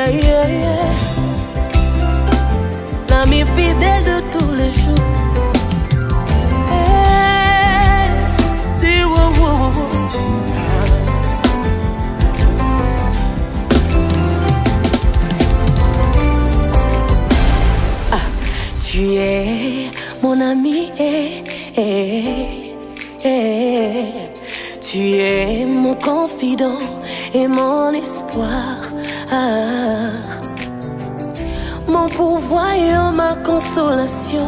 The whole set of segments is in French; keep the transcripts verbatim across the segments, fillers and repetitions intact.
yeah, yeah, yeah. L'ami fidèle de tous les jours. Hey, si, wow, wow, wow. Ah, tu es mon ami, eh, eh, eh. Tu es mon confident et mon espoir, ah. Mon pourvoyeur, ma consolation,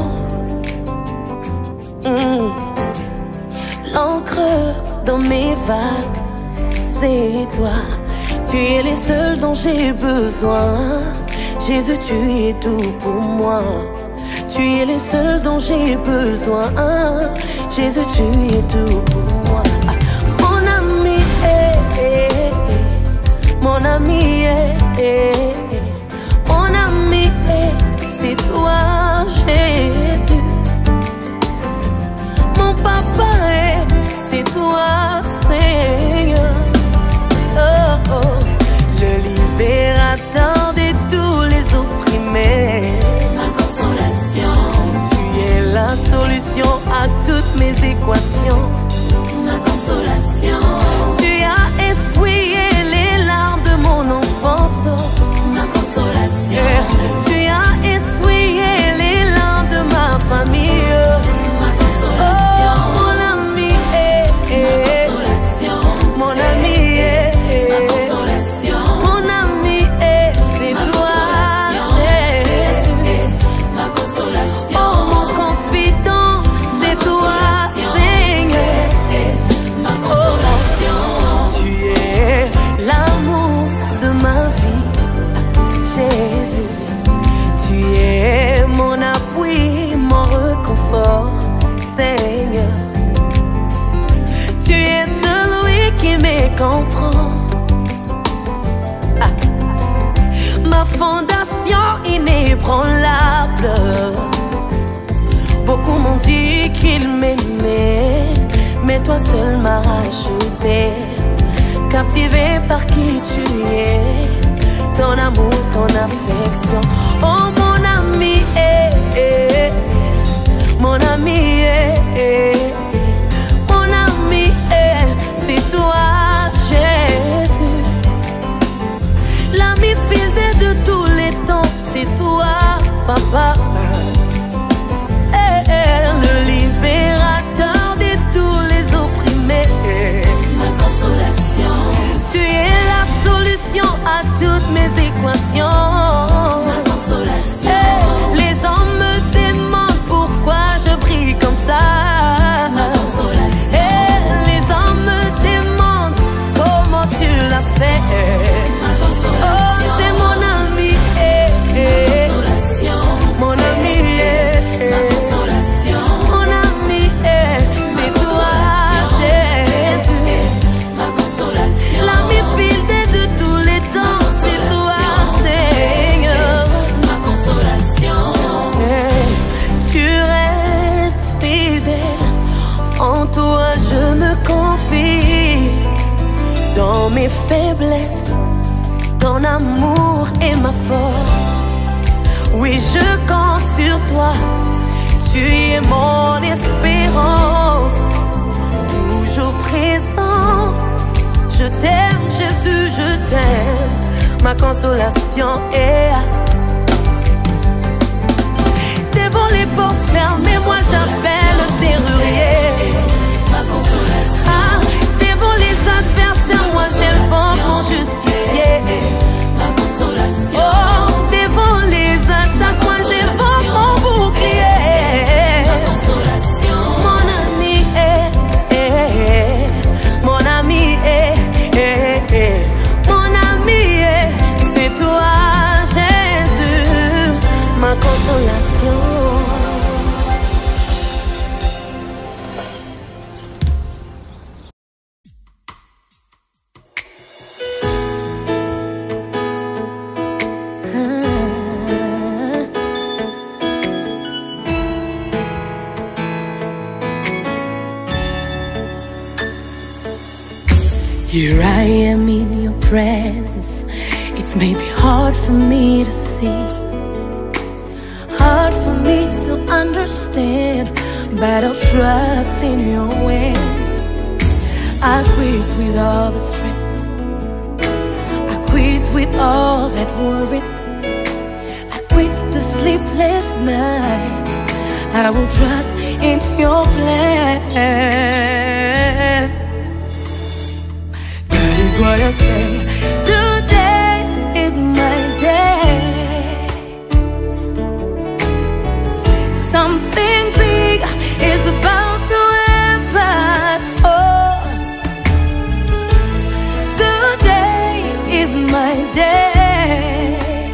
mm. L'encre dans mes vagues, c'est toi. Tu es le seul dont j'ai besoin. Jésus, tu es tout pour moi. Tu es le seul dont j'ai besoin. Jésus, tu es tout pour moi. Ah. Mon ami, eh, eh, eh. Mon ami, eh, eh, eh. Mon ami, eh, c'est toi, Jésus. Mon papa, eh, c'est toi, Seigneur. Oh, oh. Le libérateur de tous les opprimés. Ma consolation. Tu es la solution à toutes mes équations. Ma consolation. Tu as essuyé les larmes de mon enfance. Ma consolation. Yeah. Tu as essuyé les larmes de ma famille. Ma consolation. Oh, mon ami, eh, eh. Ma consolation. Mon ami, eh, eh. Ma consolation. Mon ami, eh, c'est Ma toi, consolation. Jésus. Ma consolation. Oh, mon confident, c'est toi, Seigneur. Ma consolation. Tu es l'amour de ma vie, Jésus. Tu es mon appui, mon réconfort, Seigneur. Tu es celui qui me comprend. Ah. Ma fondation inébranlable. Beaucoup m'ont dit qu'ils m'aimaient, mais toi seul m'as racheté. Captivé par qui tu es, ton amour, ton affection. Oh mon ami, eh, eh, eh. Mon ami, eh, eh, eh. Mon ami, eh, c'est toi, Jésus. L'ami fidèle de tous les temps, c'est toi, Papa. Eh, eh, le libérateur de tous les opprimés. Ma consolation. Tu es la solution à toutes mes équations. Ma consolation. Eh, les hommes me demandent pourquoi je brille comme ça. Ma consolation. Eh, les hommes me demandent comment tu l'as fait. Ma consolation. Oh, c'est mon ami, eh, eh. Ma consolation. Mon ami, eh, eh. Ma consolation. Mon ami, eh, c'est toi, Jésus. Ma consolation. L'ami fidèle de tous les temps, c'est toi, Seigneur. Ma consolation. Eh, tu restes fidèle, en toi je me confie. Dans mes faiblesses, ton amour est ma force. Oui, je compte sur toi, tu es mon espérance. Toujours présent, je t'aime, Jésus, je t'aime. Ma consolation est devant les portes fermées, moi j'appelle le serrurier. Ma consolation. Ah, devant les adversaires, moi j'invoque mon justicier. Ma consolation. Oh, devant les attaques, moi j'invoque mon bouclier. Ma consolation. Mon ami, eh, eh, eh. Mon ami, eh, eh, eh. Mon ami, eh, c'est toi, Jésus. Ma consolation. Here I am in your presence. It's maybe hard for me to see, hard for me to understand, but I'll trust in your ways. I quit with all the stress, I quit with all that worry, I quit the sleepless nights. I will trust in your plan. That is what I say. Today is my day. Something big is about to happen. Oh, today is my day.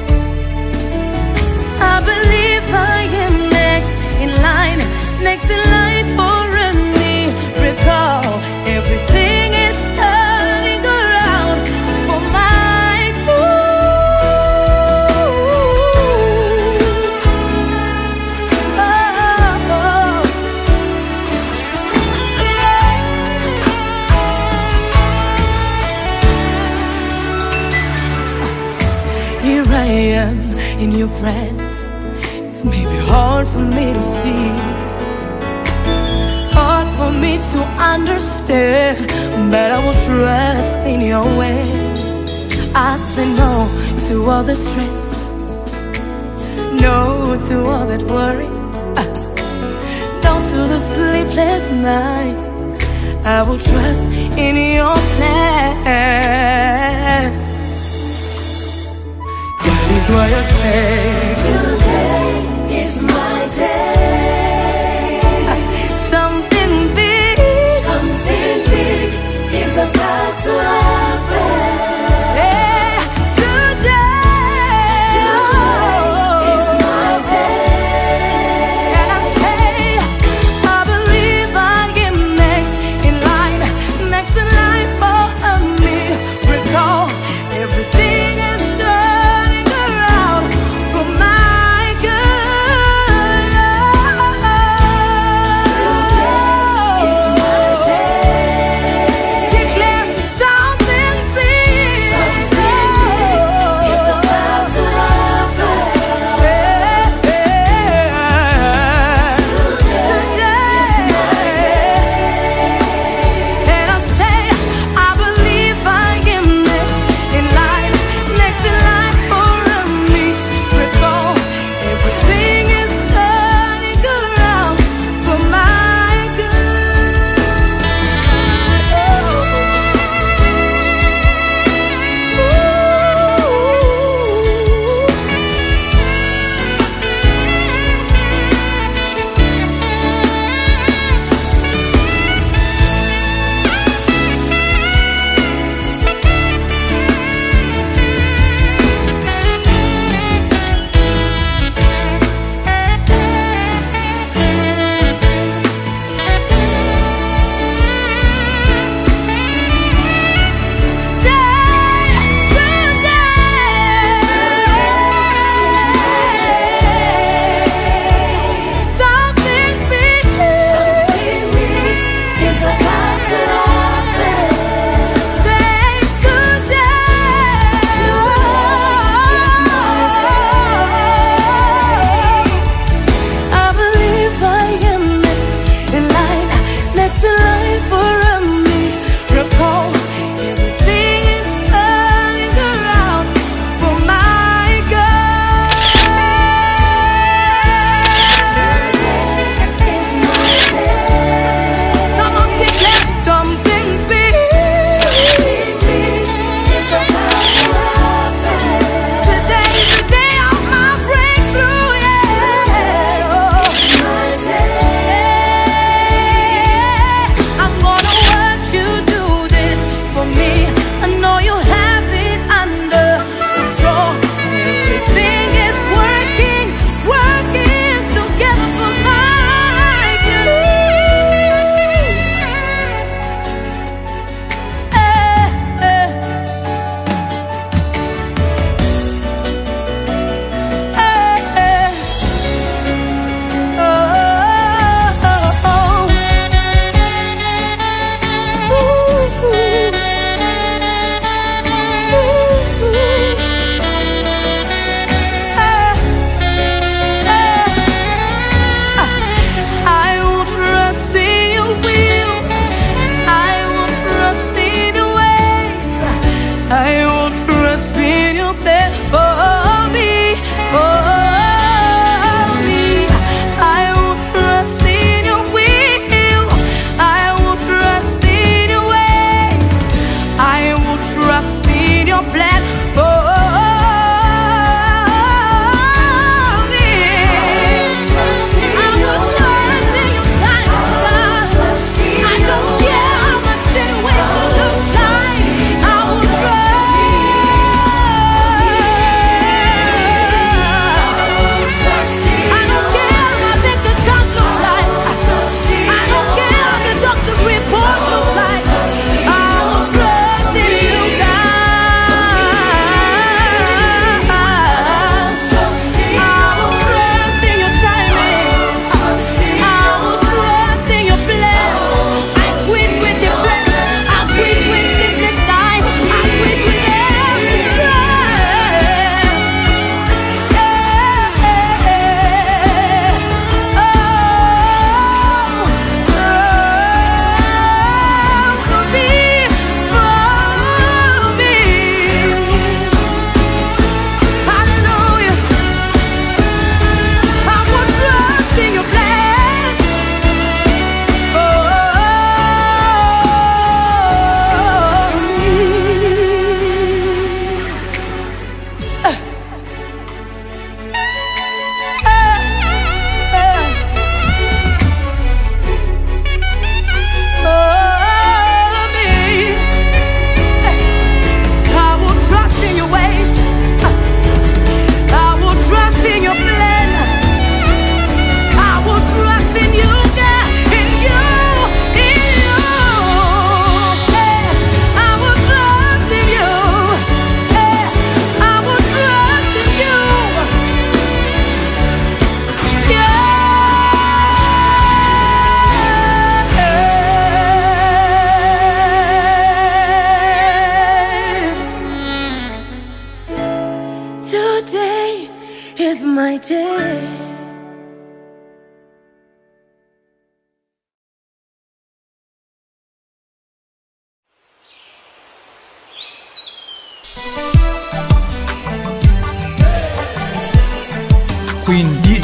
I believe I am next in line, next in line for a miracle. Everything is turning around for my good. Oh, oh. Here I am in your presence. It's maybe hard for me to see, hard for me to understand, but I will trust in your ways. I say no to all the stress, no to all that worry, uh, no to the sleepless nights. I will trust in your plan. That is why I say Today is my day. something big, Something big is about to happen. yeah, today, Today is my day. and I say, I believe I am next in line, next in line for a miracle. Everything is turning around for my my day. Queen D.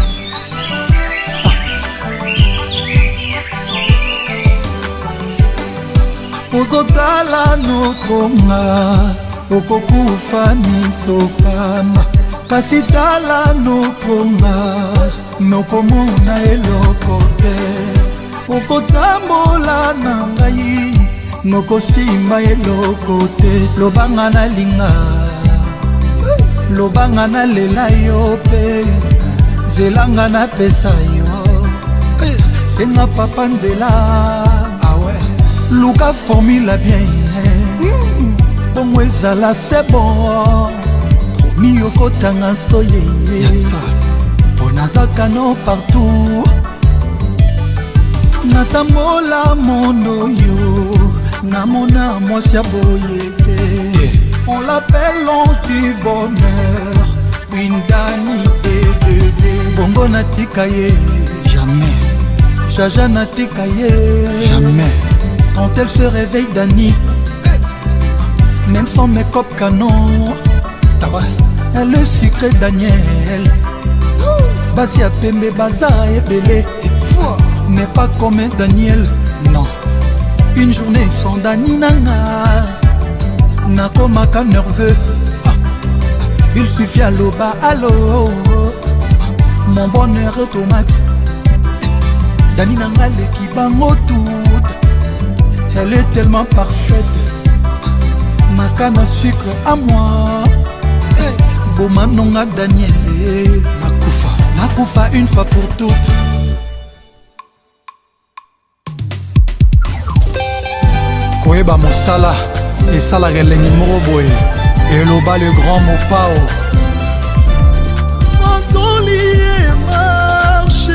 Ozotala notronga okokufa misopamba kasi tala notronga nokomona eloko te okotambola na ngai nokosimba eloko te lobanga nalinga lobanga nalela yo pe zelanga napesa yo senga papa nzela luka formula bien bongo ezala c'est bon promis okotanga soye mpo nazaka no partout natambola mondo yo namona mwasi ya boye te on l'appelle l'ange du bonheur une dani et bébé bongo natika ye jamais jaja natika ye jamais. Quand elle se réveille, Dani, même sans make-up canon, elle est sucrée Daniel. Basi a pembe, baza et belé, mais pas comme Daniel. Non, une journée sans Dani nana, nakomaka nerveux. Il suffit à l'oba, allô, mon bonheur est au max. Dani nanga l'équipe tout. Elle est tellement parfaite, ma canne à sucre à moi. Bomanonga Daniel, Nakoufa, Nakoufa une fois pour toutes. Koeba Mosala et Sala Relengi Moroboe et Loba le grand Mopao. Antoli marché,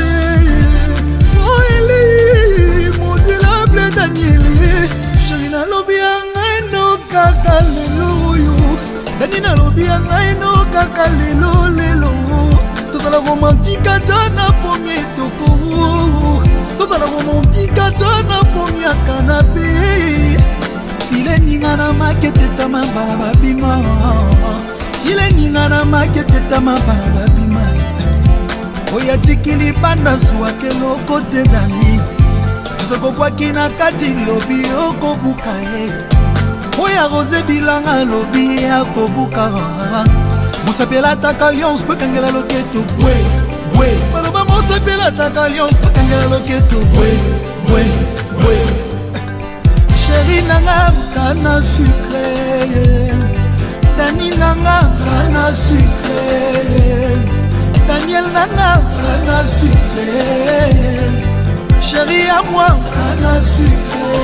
Moeli, modulable Daniel. Nalobi yangai no kaka lelo yo Dani nalobi yangai no kaka lelo lelo Tozala romantique atana pongi toko Tozala romantique atana pongi ya canapé File ninga na makete tama bana babima File ninga na makete tama bana babima Oya tikili banda suake loko te Dani Soko kwa kina kati lobi okobuka ye Oya rose bilanga lobi akobuka Mosapela taka alliance pekangela loketo bwe bwe Baloba mosapela taka alliance pekangela loketo bwe bwe bwe Chéri nanga kana sucré Dani nanga kana sucré Daniel nanga kana sucré Chérie à moi, Anna sucré.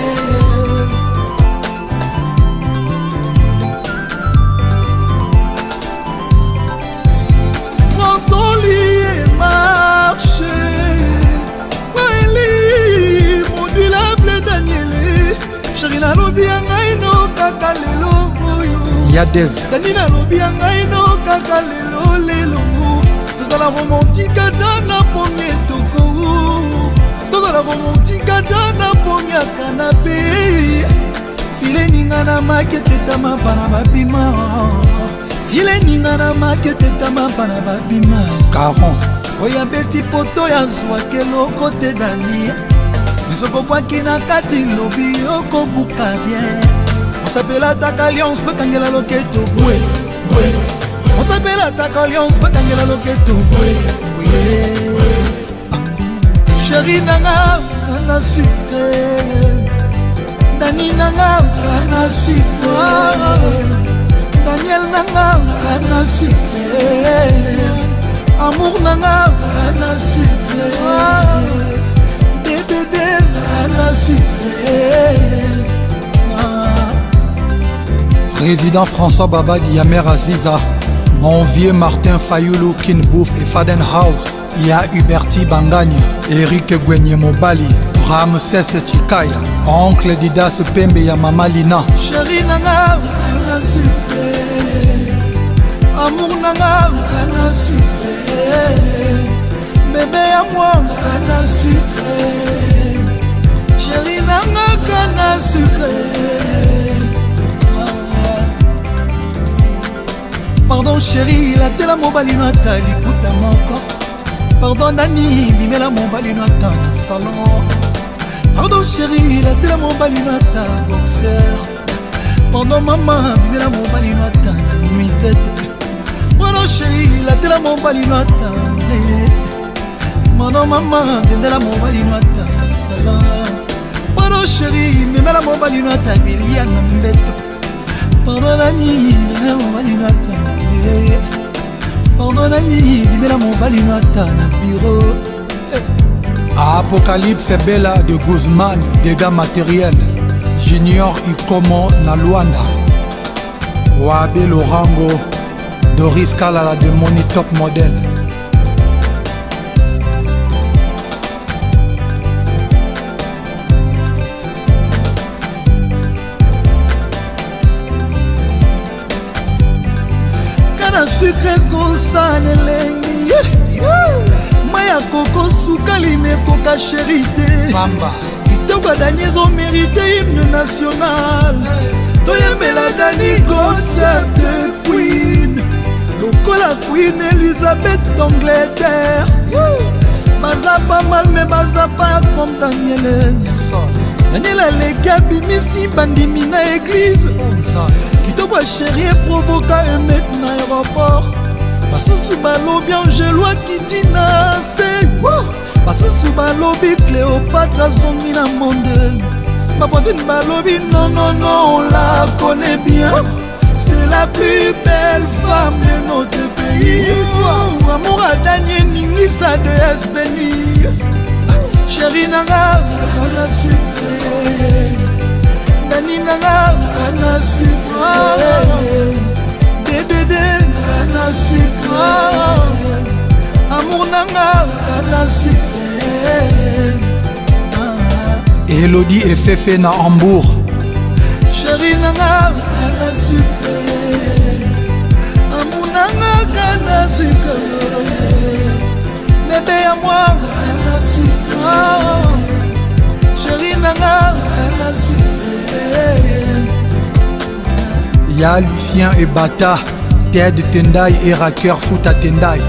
Quand on lit marché, Maëli, modulable Daniel. Chérie na lobi yangai no kaka lelo boyo. Yadez. Dani na lobi yangai no kaka lelo lelo. Tozala romantique atana pongi toko. Toza la romantique atana pongi ya canapé File ninga na makete tama bana babima File ninga na makete tama bana babima Caron Oya beti poto ya zwake loko te Dani Nisoko kwaki na kati lobi oko buka bien On s'appelle taka alliance bekangela loketo bwe bwe On s'appelle taka alliance bekangela loketo bwe bwe Chéri nanga, kana sucré Dani nanga, kana sucré Daniel nanga, kana sucré Amour nanga, kana sucré Dédé, kana sucré Président François Babadi, Yamer Aziza Mon vieux Martin Fayoulou, Kinbouf et Fadenhouse Il y a Huberti Bangagne, Eric Gwenye Mobali, Ramses Chikaya, Oncle Didas Pembe ya Mama Lina. Chéri nanga, kana sucré Amour nanga kana sucré, bébé à moi kana sucré, chérie nanga kana sucré. Pardon chérie, la tela mobali no atali puta moko. Pardon Nani, bimela mobali no ata salon. Pardon chérie, la tela mobali no ata boxeur. Pardon maman, bimela mobali no ata nuisette. Pardon chérie, la tela mobali no ata net. Pardon maman, dendela mobali no ata salon. Pardon chérie, bimela mobali no ata bilia na mbeto. Pardon Nani, bimela mobali no ata net. Pardon Nani, bimela mobali no ata na bureau. Apocalypse Bella de Guzman, dégâts matériels. Junior Ikomo na Luanda. Wabe Lorango, Doris Kalala de Money Top Model. Kana sucre kosana elengi, maya koko sukali mekoka chérité. Bamba Kitoko Dani ezo mérité hymne national. Toyembela Dani concept de Queen. Lokola Queen Elizabeth d'Angleterre. Baza pas mal mais baza pas comme Daniel. Daniel aleki abimisi bandimi na église. Kitoko chérie provoka emet na aéroport. Basusu balobi Angelois Kitina se. Basusu balobi Cléopâtre zongi na monde. Ma voisine balobi non non non on la connaît bien. C'est la plus belle femme de notre pays. Oh, amour à Daniel Ningisa de Espénis. Chérie nanga kana sucré, Dani nanga kana sucré, Dédé kana sucré, amour nanga kana sucré. Elodie et Fefe na Hambourg. Chérie nanga kana sucré, amour nanga kana sucré, bébé à moi kana sucré. Chérie nanga kana sucré. Ya Lucien et Bata, Ted Tendai et Racker Fouta Tendai.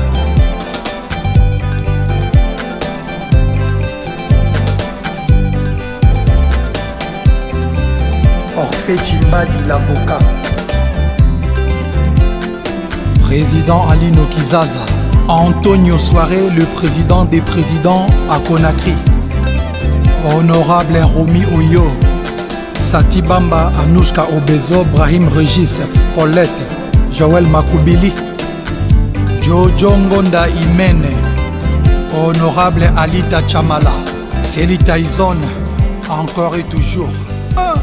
Orphée Chimbadi l'avocat. Président Alino Kizaza. Antonio Soare, le président des présidents à Conakry. Honorable Romy Oyo. Sati Bamba, Anouchka Obezo, Brahim Regis, Paulette, Joël Makoubili, Jojo Ngonda Imene, Honorable Alita Chamala, Félita Izon, encore et toujours. Ah.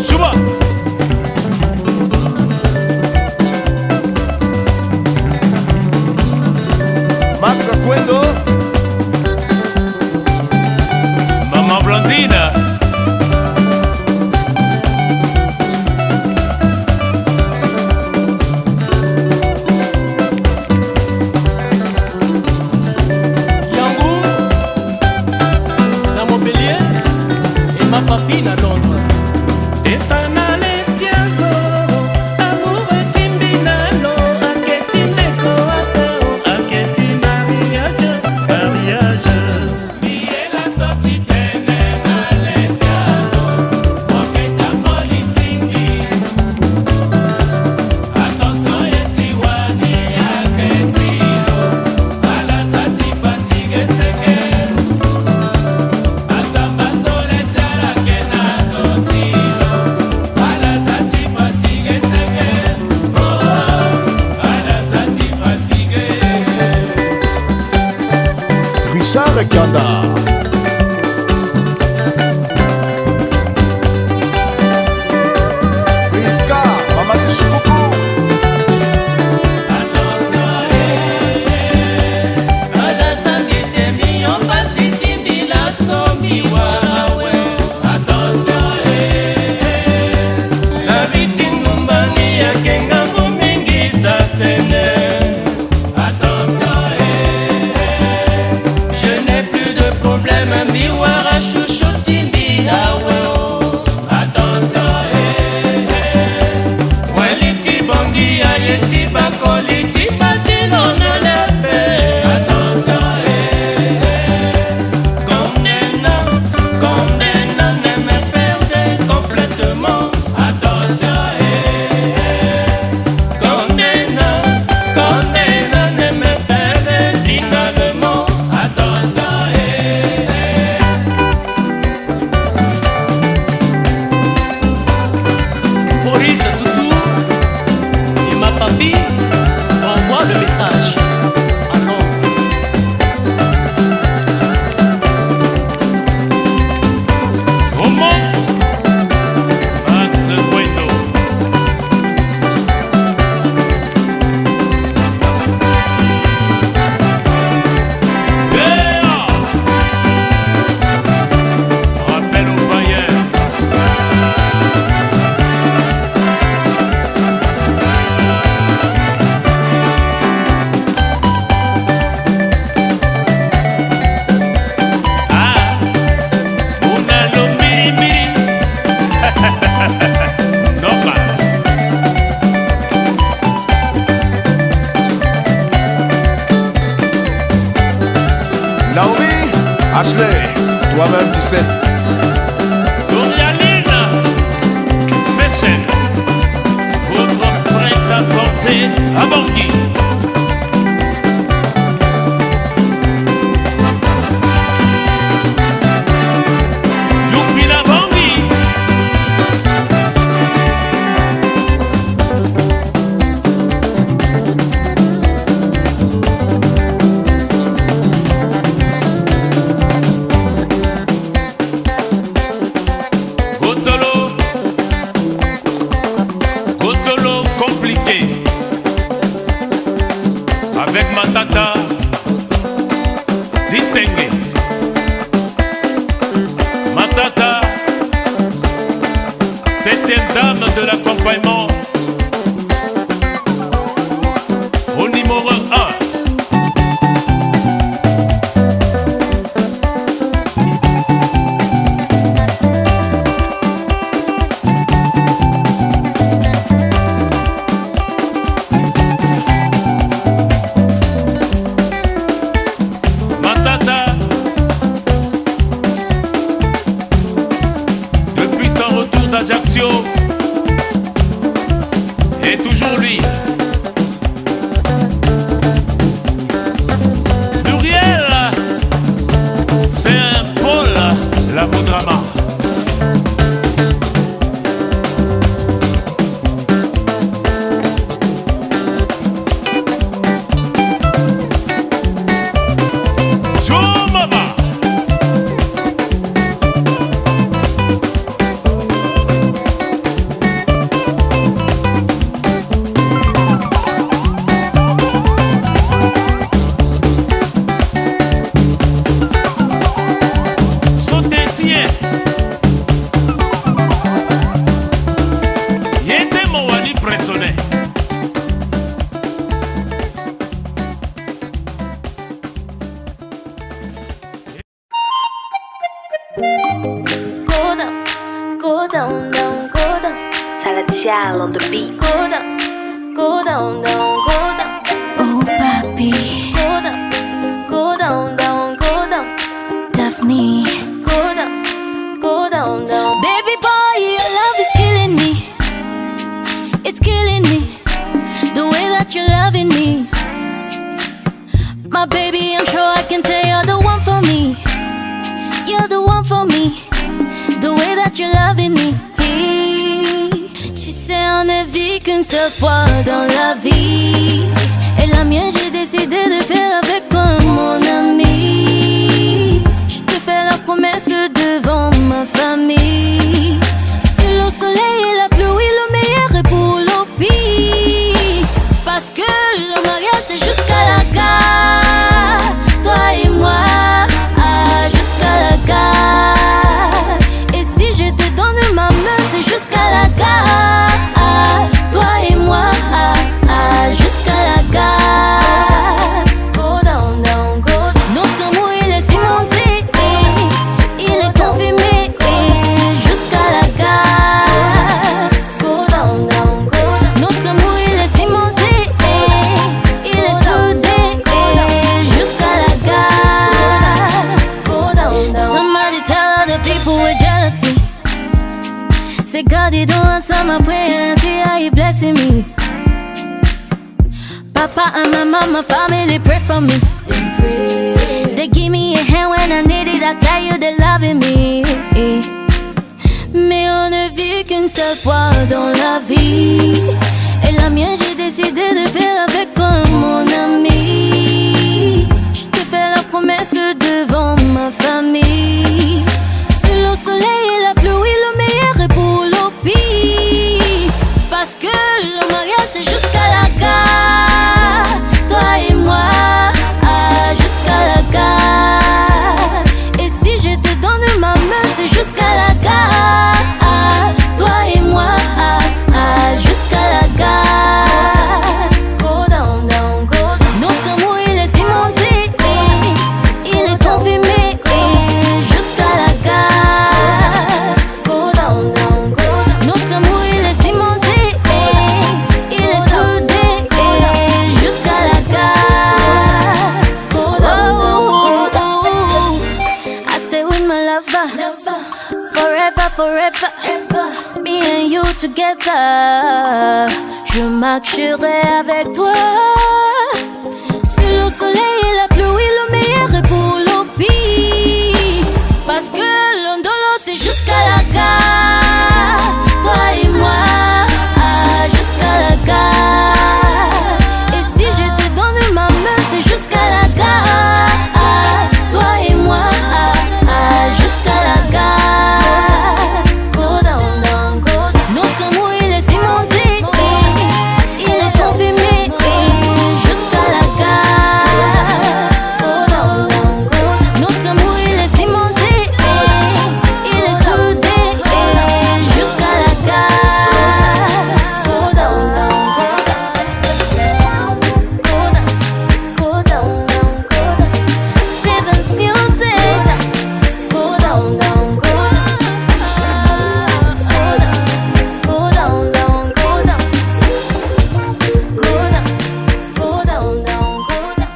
Suba. Max Cuendo. Maman Blondine. Yangou, na Montpellier, et ma papine à Londres. Richard Kanda. Riska, Mama Tishikuku. Envoie le message à Londres. Comment Max Cuendo. Yeah. Rappel au Bayern. Naomi, Ashley, toi-même tu sais. Dorialine Fashion, votre prêt-à-porter à Bangui. Youpi la Bangui. Gotolo, Gotolo compliqué. Avec Matata distingué. Matata, septième dame de l'accompagnement. Au numéro un. Matata, depuis son retour d'Ajaccio, Radial on the beat. Go down, go down, down, go down. Oh, papi. Go down, go down, down, go down. Daphne. Go down, go down, down. Baby boy, your love is killing me. It's killing me. The way that you're loving me. My baby, I'm sure I can tell you're the one for me. You're the one for me. The way that you're loving me. Tu sais, on ne vit qu'une seule fois dans la vie. Et la mienne, j'ai décidé de faire avec toi, mon ami. Je te fais la promesse devant ma famille. Sous le soleil et la pluie, le meilleur est pour le pire. Parce que le mariage, c'est jusqu'à la gare. Toi et moi, ah, jusqu'à la gare. Et si je te donne ma main, c'est jusqu'à la gare. Ah, toi et moi, ah, ah, jusqu'à la gare. Go down, down, go down. Notre amour, il est cimenté, eh, il est confirmé, eh, jusqu'à la gare. Go down, down, go down. Notre amour, il est cimenté, eh, il est soudé, eh, jusqu'à la gare. Go down, down. Somebody tell other people we're jealousy. Say God, you don't answer my prayer and see how you blessing me. Papa and my mama, family pray for me. They pray. They give me a hand when I need it. I tell you they're loving me. Mais on ne vit qu'une seule fois dans la vie. Et la mienne, j'ai décidé de faire avec toi, mon ami. Je te fais la promesse devant ma famille. Sous le soleil et la pluie, le meilleur est pour le pire. Parce que le mariage, c'est jusqu'à la gare. Toi et moi, ah, jusqu'à la gare. Et si je te donne ma main, c'est jusqu'à la gare. Ah, toi et moi, ah, ah, jusqu'à la gare. Go down, down, go down. Notre amour, il est cimenté, eh, il est confirmé, eh, jusqu'à la gare. Go down, down, go down. Notre amour, il est cimenté, eh, il est soudé, eh, jusqu'à la gare. Go down, down, go down. I stay with my lover, forever, forever, me and you together. Je marcherai avec toi. Sous le soleil et la pluie, le meilleur est pour le pire. Parce que l'un de l'autre, c'est jusqu'à la gare. Toi et moi, ah, jusqu'à la gare. Et si je te donne ma main, c'est jusqu'à la gare. Ah, toi et moi, ah, ah, jusqu'à la gare. Go down, down, go down. Notre amour, il est cimenté, eh, il est confirmé, eh, jusqu'à la gare. Go down, down, go down. Notre amour, il est cimenté, eh, il est soudé, eh, jusqu'à la gare. Go down, down, go down. Go down, go down, down, go down. Seven's music. Go down, down, go down. Go down, down, go down. Go down, go down, down, go down.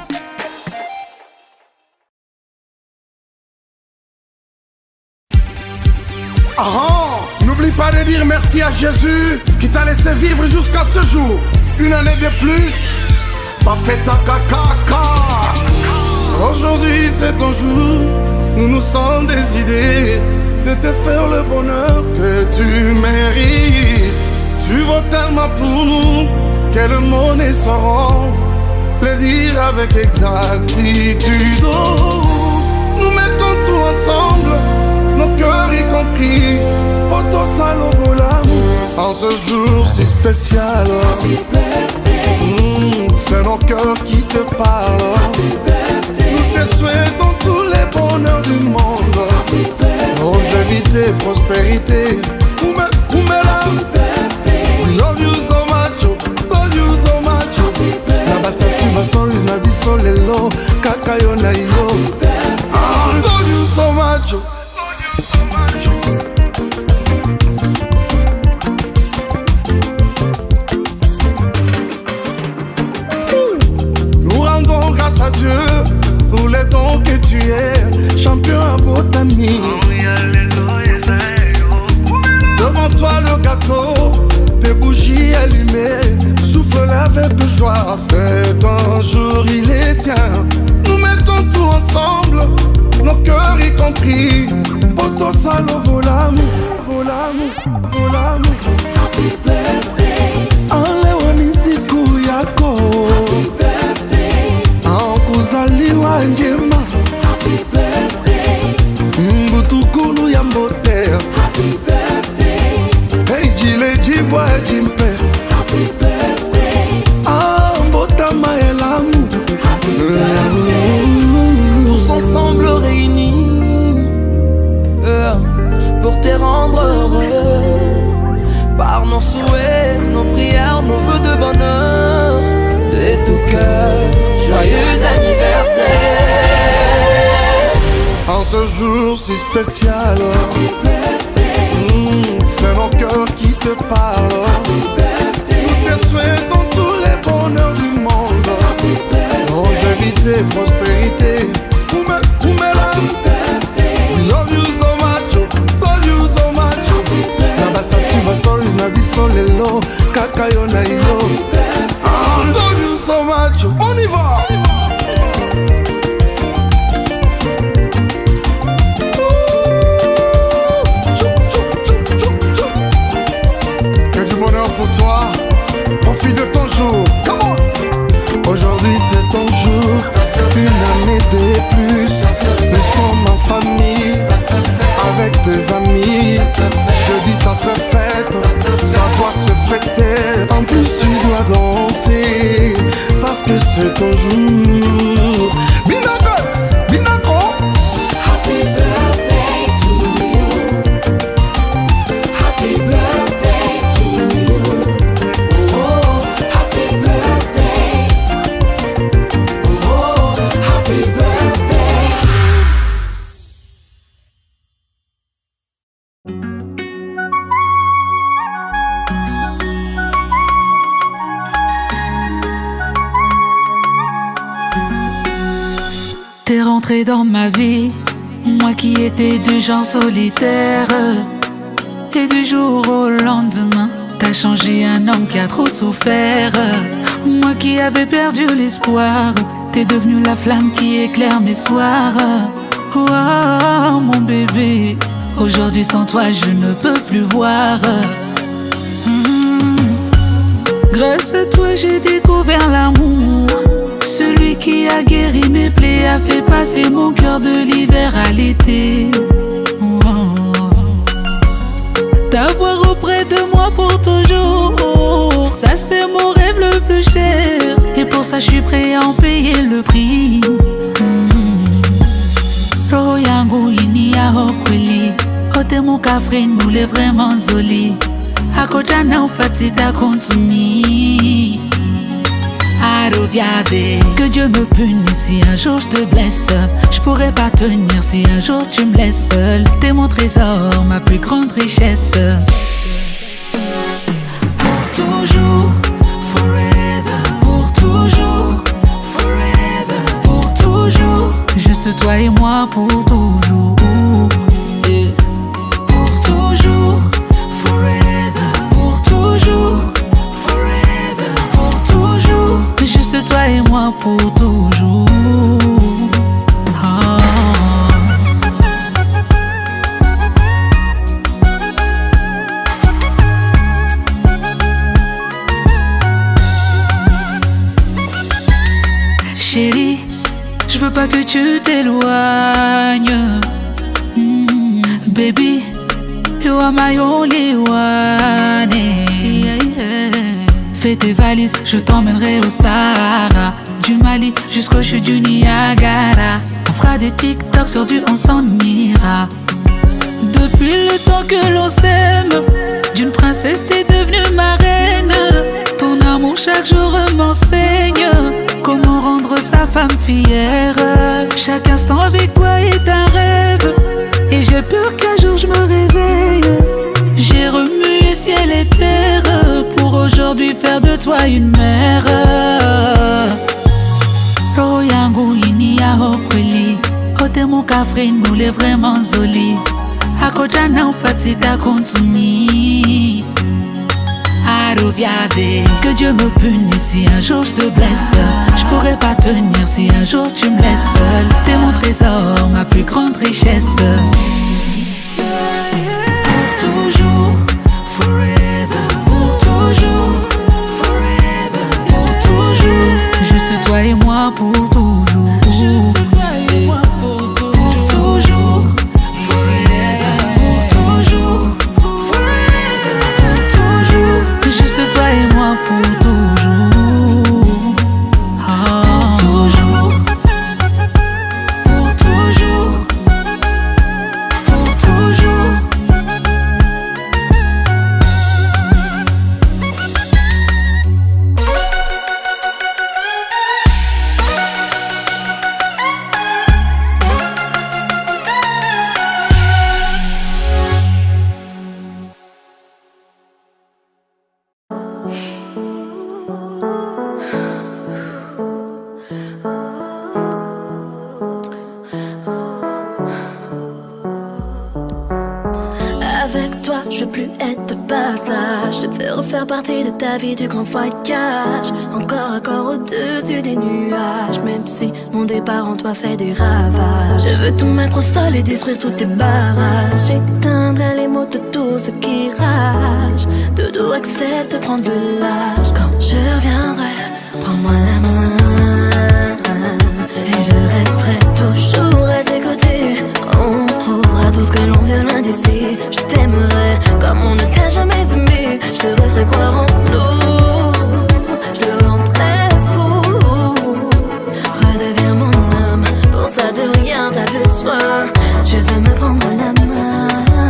Ah ah, n'oublie pas de dire merci à Jésus qui t'a laissé vivre jusqu'à ce jour. Une année de plus, pas fait ta caca. Aujourd'hui c'est ton jour, nous nous sommes décidés de te faire le bonheur que tu mérites. Tu vaux tellement pour nous que le mot ne saura le dire avec exactitude. Oh, nous mettons tout ensemble, nos cœurs y compris, poto salobola, en ce jour si spécial. Mmh, c'est nos cœurs qui te parlent. Nous te souhaitons tous les bonheurs du monde, longévité, prospérité. Oume, oumela. We love you so much, love you so much. Na bastati basoris na biso lelo, kaka yo na yo. I love you so much. pour l'amour. Happy birthday. Alewani siku yako. Happy birthday. Ankuzaliwa njema. Happy birthday. Mbutukulu ya mbote. Happy birthday. Hey jile jibwa jimpe. Happy birthday. Ah mbota maelamu. Happy birthday. Tous ensemble réunis euh, pour te rendre heureux. Par nos souhaits, nos prières, nos vœux de bonheur. De tout cœur, joyeux anniversaire. En ce jour si spécial, Happy birthday. mmh, c'est nos cœurs qui te parlent. Happy birthday. Nous te souhaitons tous les bonheurs du monde. Happy birthday. Longévité, prospérité. Oume, oumela. Happy birthday. We love you so much, love you so much. Na bastatu basoris na biso lelo, kaka yo na yo. I love you so much. On y va. Que du bonheur pour toi. Profite de ton jour. Come on. Aujourd'hui c'est ton jour. Une année de plus. Nous sommes en famille. Avec tes amis. Je dis ça se fête. Ça doit se fêter. En plus tu dois danser. Parce que c'est ton jour. Binakos, Binako. Happy birthday to you. Happy birthday to you. Oh, happy birthday. Oh, happy birthday. T'es rentré dans ma vie, moi qui étais du genre solitaire. Et du jour au lendemain, t'as changé un homme qui a trop souffert. Moi qui avais perdu l'espoir, t'es devenu la flamme qui éclaire mes soirs. Oh mon bébé, aujourd'hui sans toi je ne peux plus voir. Mmh. Grâce à toi j'ai découvert l'amour. Celui qui a guéri mes plaies, a fait passer mon cœur de l'hiver à l'été. Oh. T'avoir auprès de moi pour toujours, ça c'est mon rêve le plus cher. Et pour ça je suis prêt à en payer le prix. Roho yangu ini ya hokweli, ote mukafre nule vraiment zoli. Akotana ufatita kontuni. Que Dieu me punisse si un jour je te blesse. Je pourrais pas tenir si un jour tu me laisses seul. T'es mon trésor, ma plus grande richesse. Pour toujours, forever. Pour toujours, forever. Pour toujours, juste toi et moi pour toujours. Yeah. Pour toujours, forever. Pour toujours, forever. Pour toujours, juste toi et moi pour toujours. Oh. Chérie, je veux pas que tu t'éloignes. Mm, baby, you are my only one. Yeah, yeah. Fais tes valises, je t'emmènerai au Sahara. Du Mali jusqu'au chute du Niagara. On fera des TikTok sur du on s'en ira. Depuis le temps que l'on s'aime, d'une princesse t'es devenue ma reine. Ton amour chaque jour m'enseigne comment rendre sa femme fière. Chaque instant avec toi est un rêve, et j'ai peur qu'un jour je me réveille. J'ai remué ciel et terre pour aujourd'hui faire de toi une mère. Roho yangu ini ya hokweli, ote mukafre nule vraiment zoli. Akotana ufatita kontuni. Que Dieu me punisse si un jour je te blesse. Je pourrais pas tenir si un jour tu me laisses seul. T'es mon trésor, ma plus grande richesse. Pour toujours, Avec toi, je veux plus être de passage. Je veux refaire partie de ta vie, du grand voyage. Encore à corps au-dessus des nuages. Même si mon départ en toi fait des ravages. Je veux tout mettre au sol et détruire tous tes barrages. J'éteindrai les mots de tout ce qui rage. Doudou, accepte de prendre de l'âge. Quand je reviendrai, prends-moi la main. Et je resterai toujours à tes côtés. On trouvera tout ce que l'on vient d'ici. Je t'aimerai comme on ne t'a jamais aimé. Je te ferai croire en nous. Je te rendrai fou. Redeviens mon homme. Pour ça de rien t'as besoin. Je veux me prendre la main.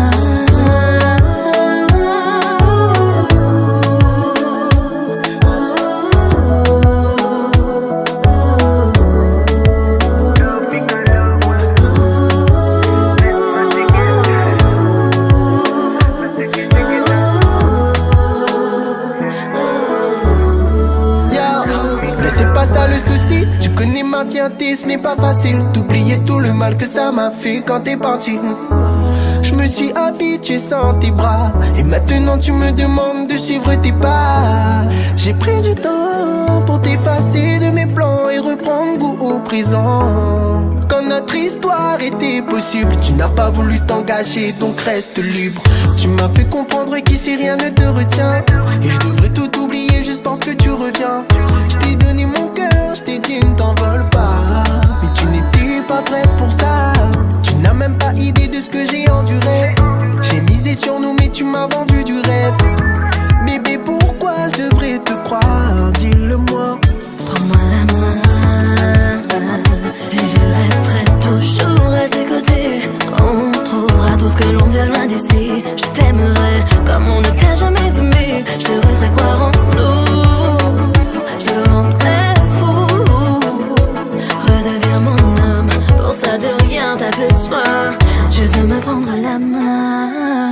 Ce n'est pas facile d'oublier tout le mal que ça m'a fait quand t'es parti. Je me suis habitué sans tes bras. Et maintenant tu me demandes de suivre tes pas. J'ai pris du temps pour t'effacer de mes plans et reprendre goût au présent. Quand notre histoire était possible, tu n'as pas voulu t'engager, donc reste libre. Tu m'as fait comprendre qu'ici rien ne te retient. Et je devrais tout oublier juste parce que tu reviens. Je t'ai donné mon cœur, je t'ai dit ne t'envole pas. Mais tu n'étais pas prête pour ça. Tu n'as même pas idée de ce que j'ai enduré. J'ai misé sur nous mais tu m'as vendu du rêve. Bébé, pourquoi je devrais te croire? Dis-le-moi. Prends-moi la main. Et je resterai toujours à tes côtés. On trouvera tout ce que l'on veut loin d'ici. Je t'aimerai comme on ne t'a jamais aimé. Je te ferai croire en nous. Je te rendrai fou. Redeviens mon homme. Pour ça de rien t'as besoin. Je veux me prendre la main.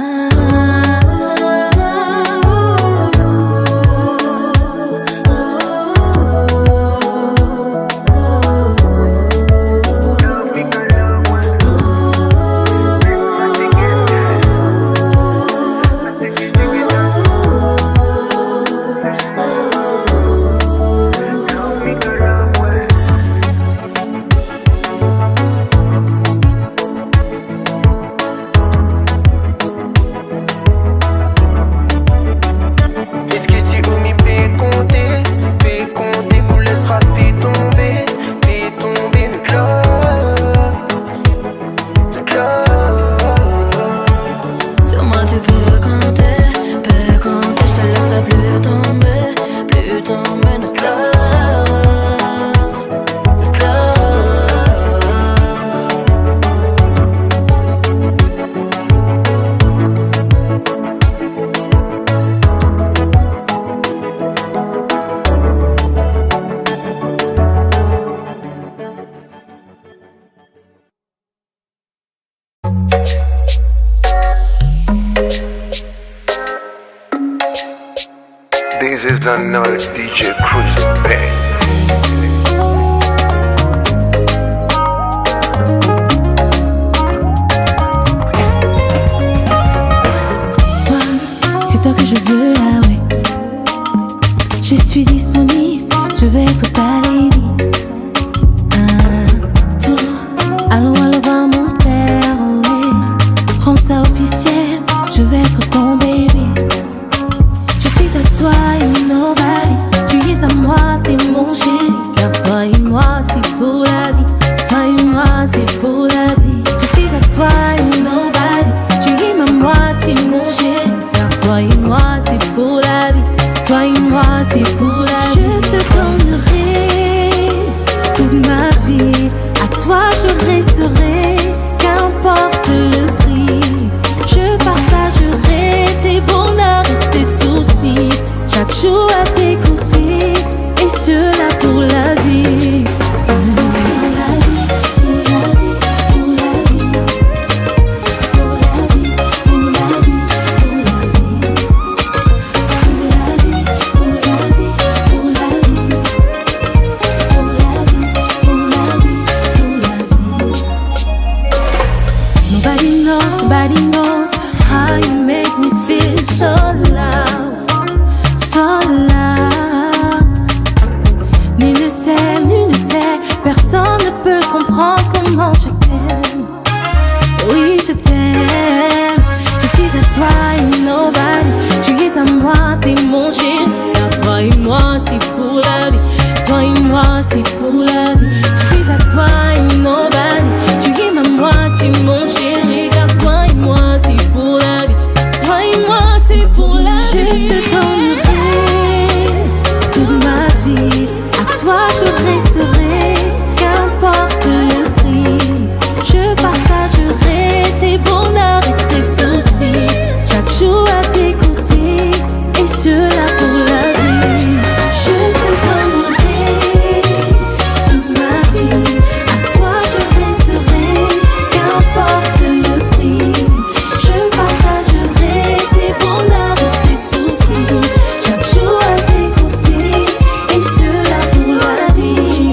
This is another D J Cruise Band. C'est toi que je veux, ah ouais. Je suis disponible, je vais être ta lady. Ah, tout, allô, allô, va mon père, ouais. Rends ça officiel, je vais être ton baby. Je suis à toi et nobody. Tu es à moi, t'es mon chéri. Car toi et moi, c'est pour la vie. Toi et moi, c'est pour la vie. Je suis à toi et nobody. Tu es ma moitié, mon chéri. Toi et moi c'est pour la vie, toi et moi c'est pour la vie. Je te donnerai toute ma vie, à toi je resterai, qu'importe le prix. Je partagerai tes bonheurs et tes soucis, chaque jour à tes côtés, et cela pour la vie. Pour mon chéri. Car toi et moi c'est pour la vie. Toi et moi c'est pour la vie. Je suis à toi et nobody. Tu es ma moitié mon chéri. Car toi et moi c'est pour la vie. Toi et moi c'est pour la vie. Je te donnerai toute ma vie. À toi je resterai, qu'importe le prix. Je partagerai tes bonheurs et tes soucis. Chaque jour à tes côtés, et cela pour la vie. Je te donnerai toute ma vie. À toi je resterai, qu'importe le prix. Je partagerai tes bonheurs et tes soucis. Chaque jour à tes côtés, et cela pour la vie.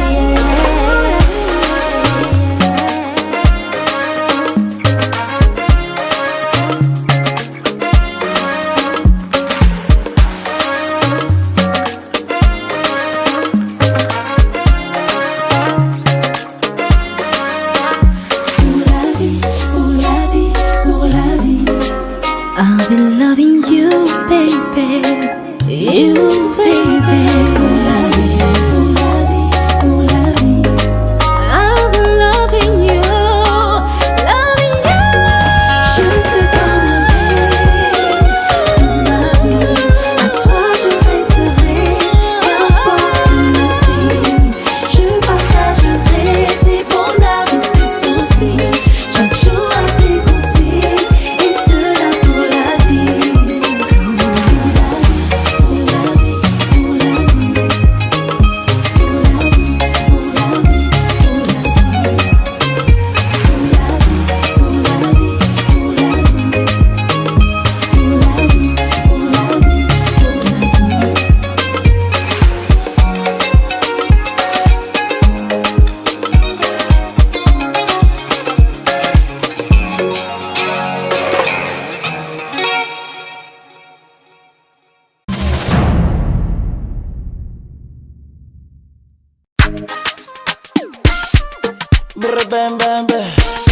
I've been loving you, baby. You, baby. Pour la vie, pour la vie, pour la vie. I've been loving you, loving you. Je te donnerai toute ma vie. À toi je resterai, qu'importe le prix. Je partagerai tes bonheurs et tes soucis. Chaque jour à tes côtés, et cela pour la vie. Brr, bam, bam, bam.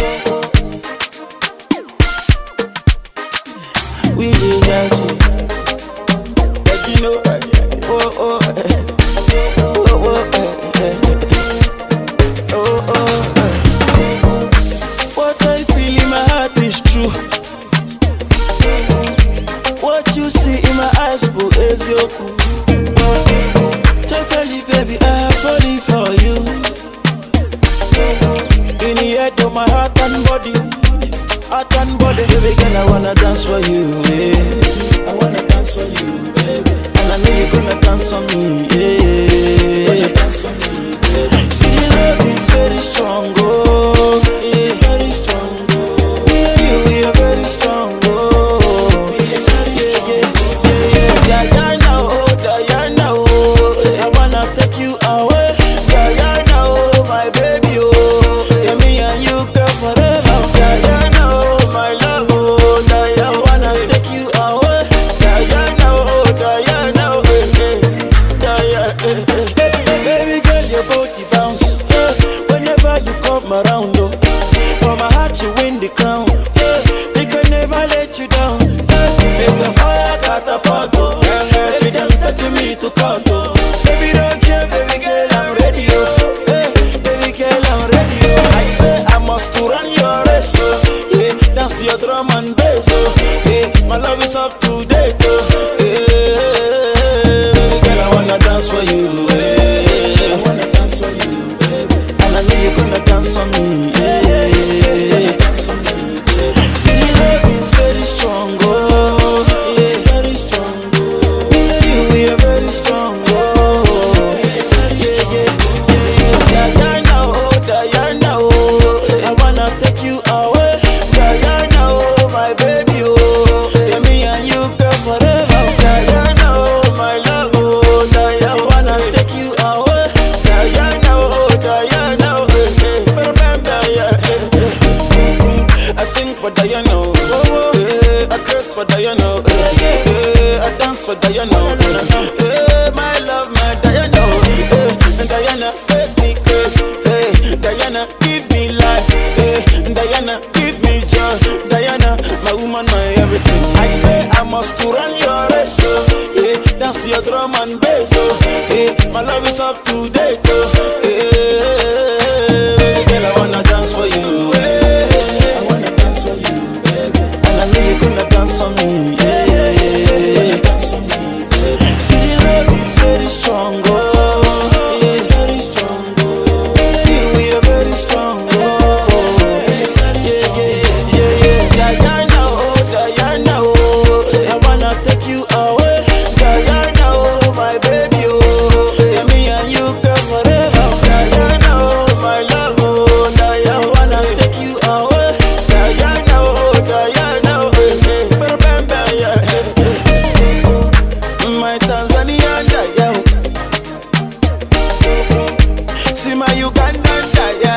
We did that shit. But you know, oh, oh, oh, oh, oh, oh. What I feel in my heart is true. What you see in my eyes, boo, is your cool. Totally, baby, I'm falling for you. In the head of my heart and body, heart and body. Baby girl, I wanna dance for you, yeah. I wanna dance for you, baby. And I know you're gonna dance for me, yeah. Gonna dance for me, baby. See, the love is very strong, oh, yeah. Very strong, oh. Yeah, you, we are very strong, oh. Yeah, yeah, yeah, yeah, yeah. Diana, oh, Diana, oh. I wanna take you away, Diana, oh, my baby, oh. Around, oh. From my heart you win the crown, yeah. We can never let you down, yeah. Make the fire catapult, oh. Baby, them taking me to court, oh. Say we don't care, baby girl, I'm ready, oh. Hey, baby girl, I'm ready, oh. I say I must to run your race, oh. Yeah, dance to your drum and bass, oh. Yeah, my love is up to date, oh. Yeah, baby girl, I wanna dance for you, yeah. I wanna dance for you, baby. And I know you're gonna dance for me, yeah, yeah, yeah, yeah. Dance for me, yeah. See, love is very strong, oh, yeah, very strong, oh. Me and you, we are very strong, oh, yeah, yeah, yeah, yeah. Diana, oh, Diana, oh, I wanna take you away, Diana, oh, my baby, oh, yeah, me and you, girl, forever, Diana, oh, my love, oh, Diana, I wanna take you away, Diana, oh, Diana, oh, I sing for Diana, oh, oh, yeah. I curse for Diana, oh, yeah. Yeah. I dance for Diana, oh, yeah. My love, my Diana, oh, yeah. And Diana, make me curse, hey. Diana, give me life, hey. And Diana, give me joy, Diana, my woman, my everything. I say I must to run your race, oh, yeah. your drum and bass, oh. Hey, my love is up to date, oh. Hey, girl, I wanna dance for you. Hey, I wanna dance for you, baby. And I know you're gonna dance on me. Yeah, yeah, yeah, yeah. Dance on me, baby. See the love is very strong, oh. Yeah, very strong, oh. You, we are very strong, oh. Yeah, yeah, yeah, yeah. Diana, oh, Diana, oh. I wanna take you away, Diana, oh, my baby, oh. Yeah, me and you, girl, forever. Diana, oh, my love, oh. Diana, I wanna take you away, Diana, oh, Diana, oh. Bam, bam, bam, yeah. My Tanzania, Diana. See my Ugandan, Diana.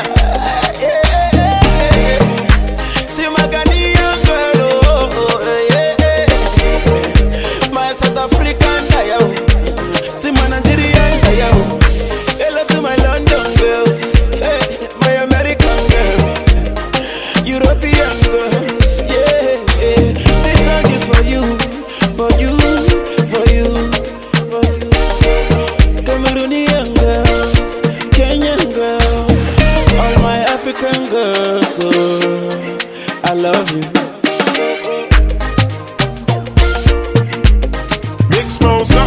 See my Ghanaian girl, oh, oh, yeah. My South African Diana. See my Nigerian Diana. Hello to my London girls, hey, my American girls, European girls, yeah, yeah. This song is for you, for you, for you, for you. Cameroonian girls, Kenyan girls, all my African girls, oh, I love you. Big Smosa.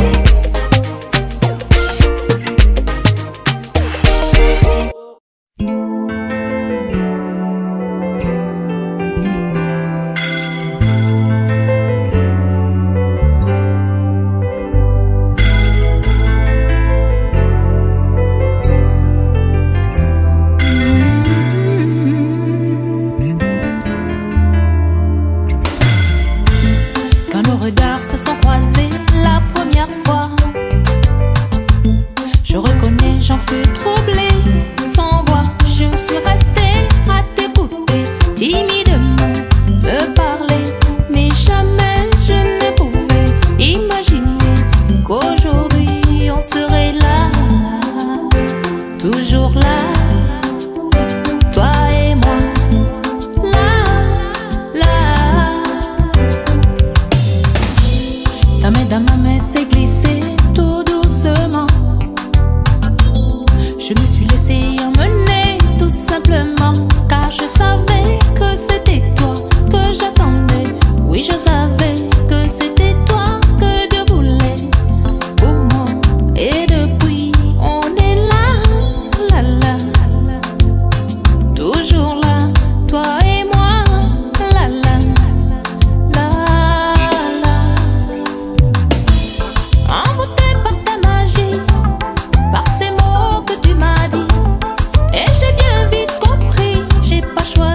Quand nos regards se sont croisés la première fois, je reconnais, j'en fus troublée, sans voix. Je suis restée à t'écouter, timidement me parler, mais jamais je ne pouvais imaginer qu'aujourd'hui on serait là, toujours là, toi et moi. Ta main dans ma main s'est glissée tout doucement. Je me suis laissée emmener tout simplement, car je savais que c'était toi que j'attendais. Oui, je savais que c'était toi que Dieu voulait pour moi. Et depuis, on est là, là, là, toujours là, toi et moi, là, là, là, là. Envoûté par ta magie, par ces mots que tu m'as dit, et j'ai bien vite compris, j'ai pas choisi.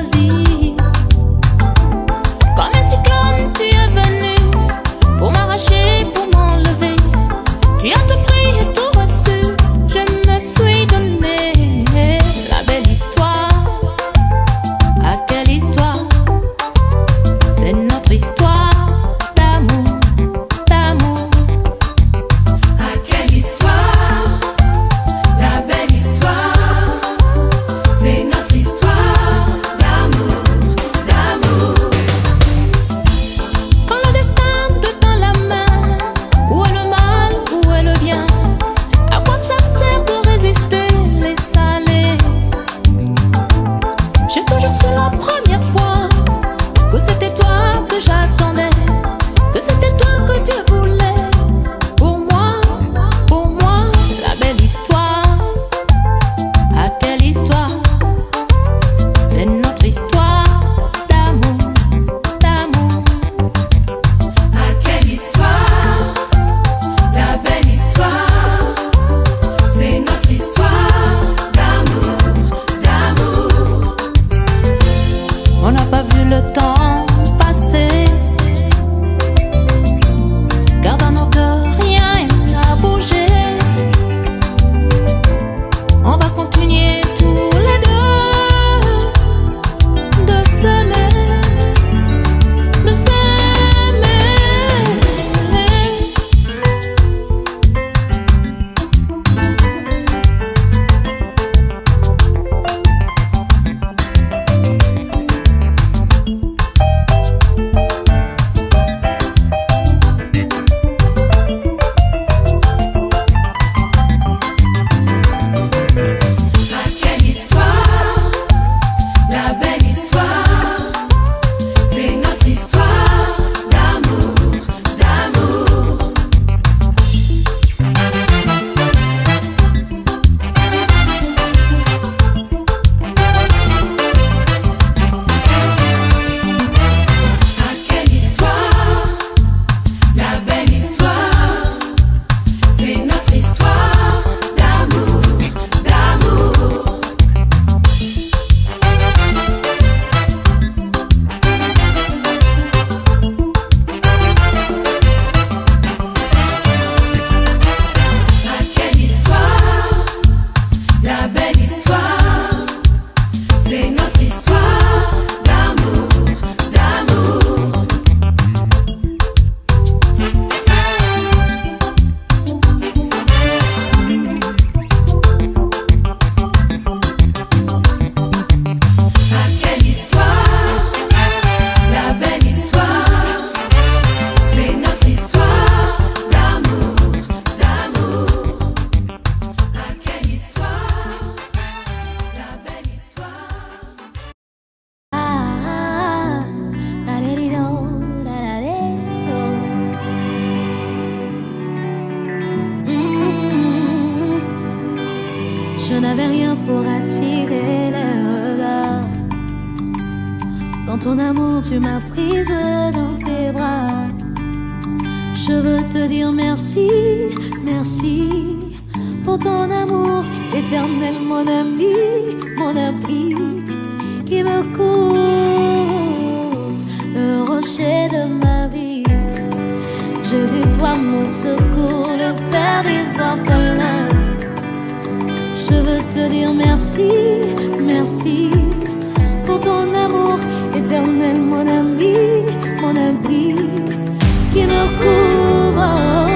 Je n'avais rien pour attirer les regards. Dans ton amour, tu m'as prise dans tes bras. Je veux te dire merci, merci pour ton amour éternel, mon ami, mon abri qui me couvre, le rocher de ma vie. Jésus, toi mon secours, le Père des orphelins. Je veux te dire merci, merci pour ton amour éternel, mon ami, mon abri qui me couvre.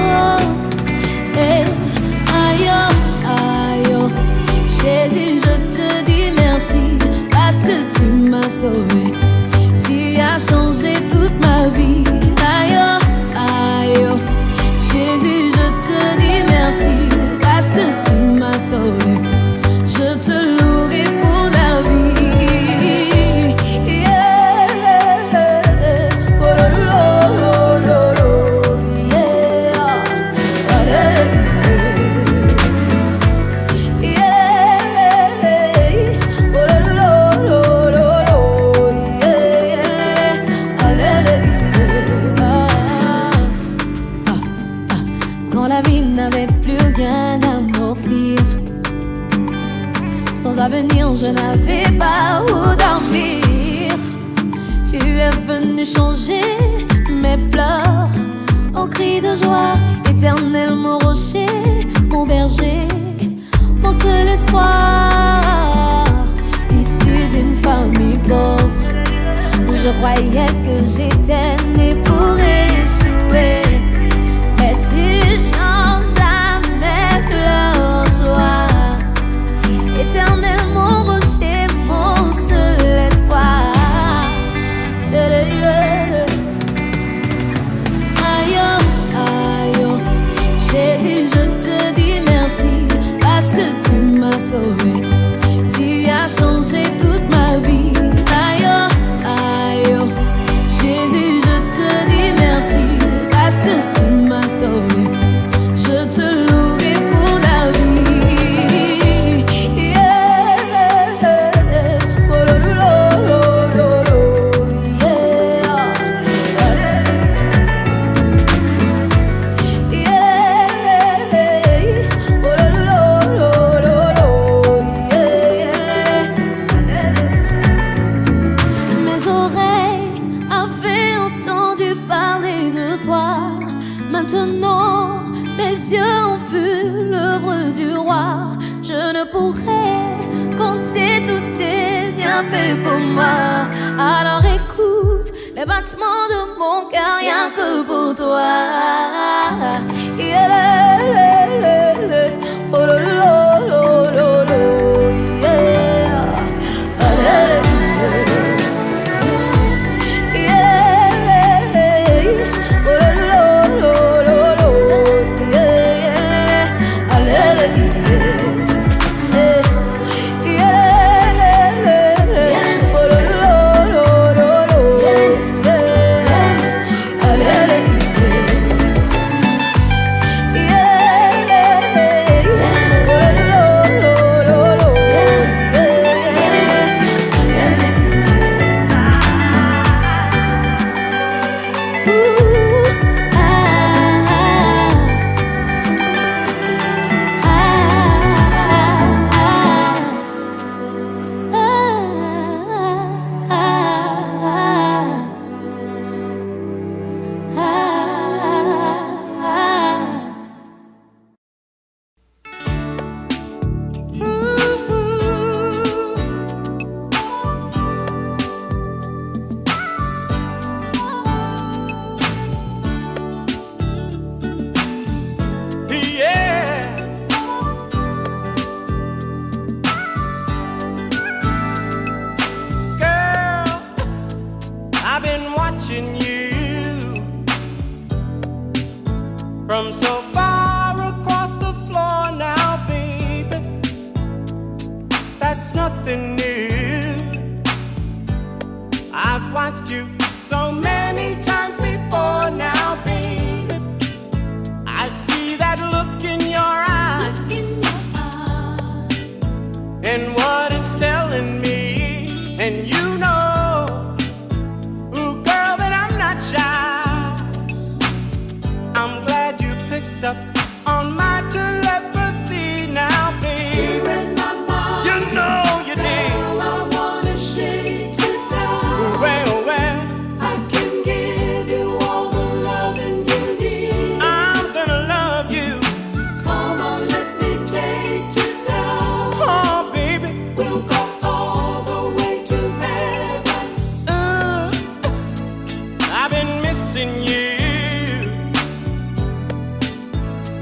Hey, aïe, aïe, Jésus, je te dis merci parce que tu m'as sauvé. Tu as changé toute ma vie. Aïe, aïe, Jésus, je te dis merci parce que tu m'as sauvé. Je te louerai pour la vie. Sans avenir, je n'avais pas où dormir. Tu es venu changer mes pleurs en cris de joie. Éternel, mon rocher, mon berger, mon seul espoir. Issu d'une famille pauvre, je croyais que j'étais né pour échouer. Mais tu changes à mes pleurs joie. Éternel, mon rocher, mon seul espoir. Aïe, aïe, Jésus, je te dis merci parce que tu m'as sauvé. Tu as changé toute ma vie. Aïe, aïe, Jésus, je te dis merci parce que tu m'as sauvé. Je te louerai pour la vie. Maintenant, mes yeux ont vu l'œuvre du roi. Je ne pourrai compter tous tes bienfaits pour moi. Alors écoute les battements de mon cœur, rien que pour toi. Yeah, le, le, le, le. Oh, lo, lo, lo, lo, lo. Yeah. Oh, le, le.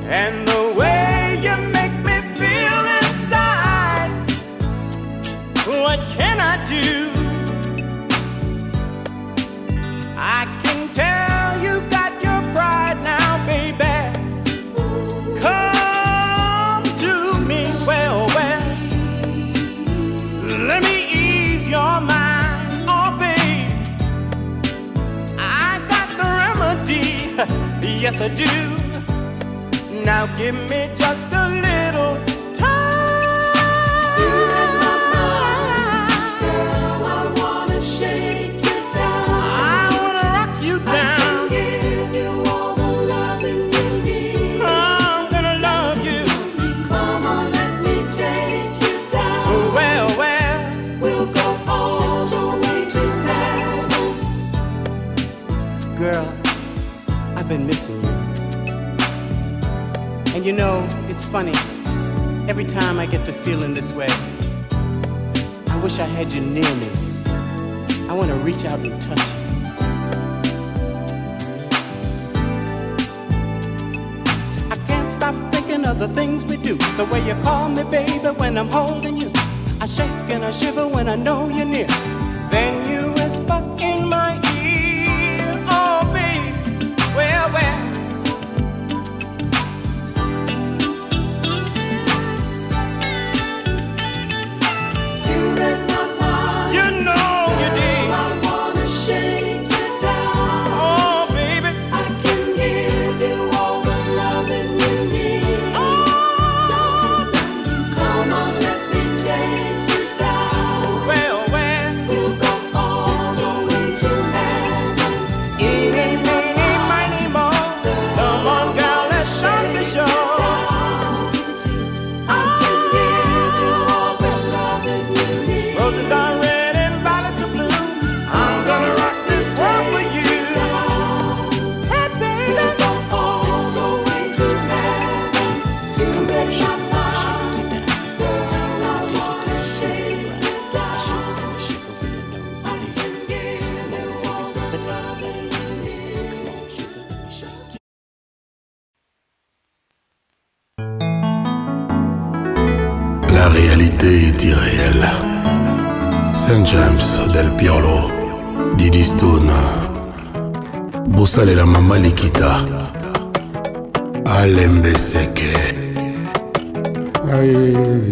and the way you make me feel inside. What can I do? I can tell you got your pride now, baby. Come to me, well, well. Let me ease your mind, oh babe. I got the remedy, yes I do. Now give me just a little time. You're in my mind, girl, I wanna shake you down. I wanna rock you down. I can give you all the loving you need. I'm gonna love you. Come on, let me take you down. Well, well, we'll go all the way to heaven. Girl, I've been missing you. And you know, it's funny, every time I get to feeling this way, I wish I had you near me. I want to reach out and touch you. I can't stop thinking of the things we do, the way you call me baby when I'm holding you. I shake and I shiver when I know you're near. Then you whisper in my ear, oh babe, well, well. La réalité est irréelle. Saint James, Del Piero, Didi Stone, Boussal et la Mama Likita, Alembeseke. Aïe,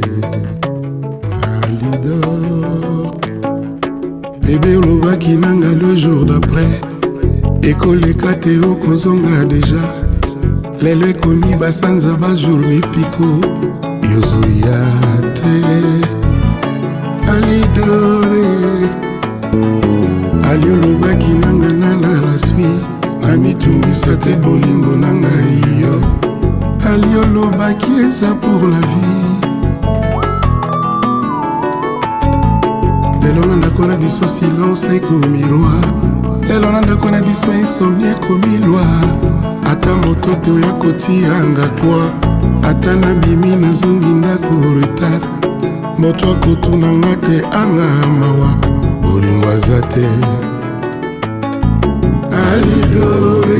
Alidor. Bébé Olobaki nanga le jour d'après. École Kateo Kozonga déjà. Lelo ekomi basanza bajour mipiko. Yozoyate Alidore Aliolobaki nanga nala la sui Amitungisa te bolingo nanga iyo Aliolobaki eza pour la vie. Lelo nandako na biso silence ekomi roi. Lelo nandako na biso insomnie ekomi loi. Ata moto te oya kotianga toi. Ata nabimi nazongi ndako retard. Moto akotunanga te anga mawa. Bolingo aza te Alidore.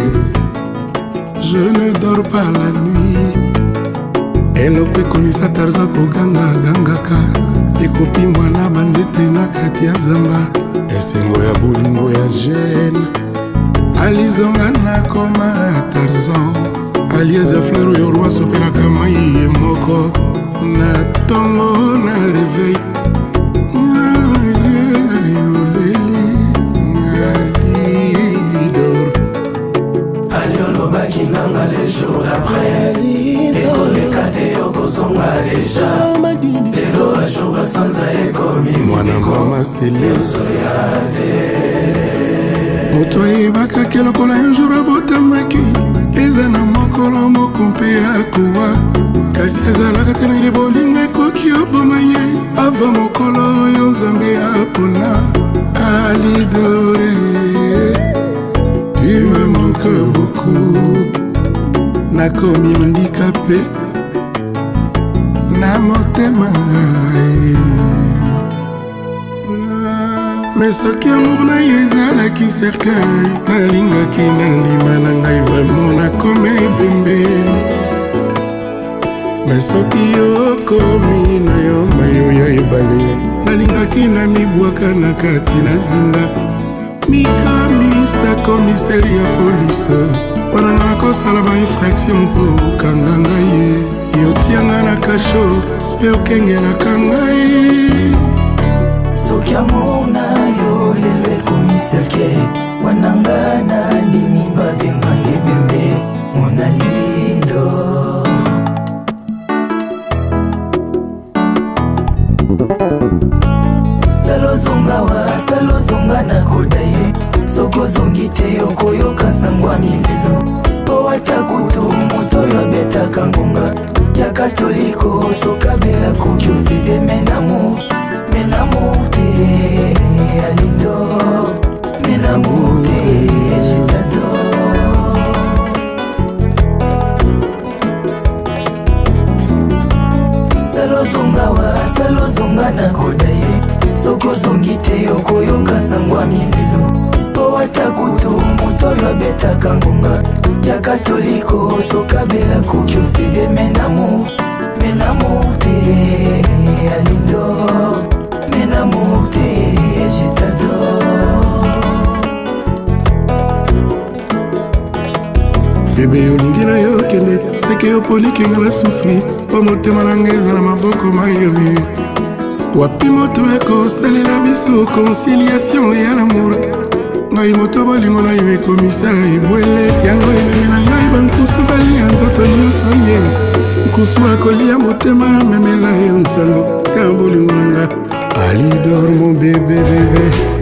Je ne dors pas la nuit. Eloko ekomisa Tarzan koganga gangaka. Ekopi mwana banzete na kati ya zamba. Esengo ya bolingo ya jeune. Alizonga nakoma Tarzan. Alieza fleur yo roi sopelaka mai ye moko. Na tongo na réveil. Alidor Aliolobaki nanga les jours d'après. Ekoleka te yokozonga déjà. Lelo bajour basanza ekomi mwana mama sele moto ayebaka ke lokola un jour abotamaki. Eza na mokolo moko mpe akowa. Kasi ezalaka te na bolingo ekoki oboma ye. Ava mokolo oyo nzambe apona. Alidore, tu me manques beaucoup. Nakomi handicapé na motema. Mais soki amour na yo ezalaki cercueil, nalingaki na ndima na ngai vraiment nakoma ebembe. soki okomi na yo mayo ya ebale nalingaki na mibwaka na kati na zinda mikamisa komiseri ya polise wana nakosala bainfraction mpo okanga ngai ye yotianga na kasho mpe okengelaka ngai soki amona yo lelo ekomiselke wananga na ndimi babenga ebembe monalido salozonga wa salozonga na kodaye sokozongi te okoyoka sangwa milelo po ata kutu moto oyo abetaka ngonga ya katoliko sokabela koki oside menamour menamour te alidor menamour te je t'adore salozonga wa salozonga na kodaye sokozongi te okoyoka sangwa milelo po ata kutu moto oyo abetaka ngonga ya katoliko sokabela koki oside menamour menamour te alidor menamour te je t'adore bebe olingi na yo kende teke oponikinga na sufri po motema na ngai eza na maboko mayoye wapi moto ekosalela biso conciliation ya lamour ngai moto bolingo na yo ekomisa ebwele yango ememe na ngai bankusu balia nzoto nyonso ye nkusu akolia motema memela yo nsango ya bolingo na nga alidor mon bebe bebe